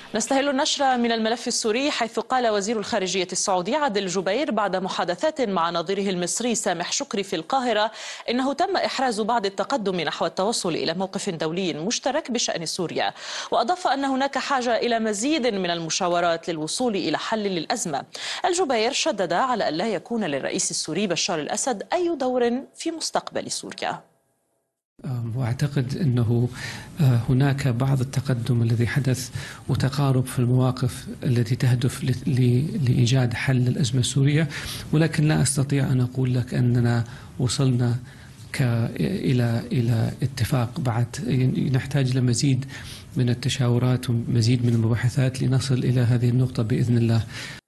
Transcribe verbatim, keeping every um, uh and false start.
نستهل النشرة من الملف السوري، حيث قال وزير الخارجية السعودي عادل الجبير بعد محادثات مع نظيره المصري سامح شكري في القاهرة إنه تم إحراز بعض التقدم نحو التوصل إلى موقف دولي مشترك بشأن سوريا، وأضاف أن هناك حاجة إلى مزيد من المشاورات للوصول إلى حل للأزمة. الجبير شدد على أن لا يكون للرئيس السوري بشار الأسد أي دور في مستقبل سوريا. وأعتقد أنه هناك بعض التقدم الذي حدث وتقارب في المواقف التي تهدف لإيجاد حل للأزمة السورية، ولكن لا أستطيع أن أقول لك أننا وصلنا إلى إلى اتفاق. بعد نحتاج لمزيد من التشاورات ومزيد من المباحثات لنصل إلى هذه النقطة بإذن الله.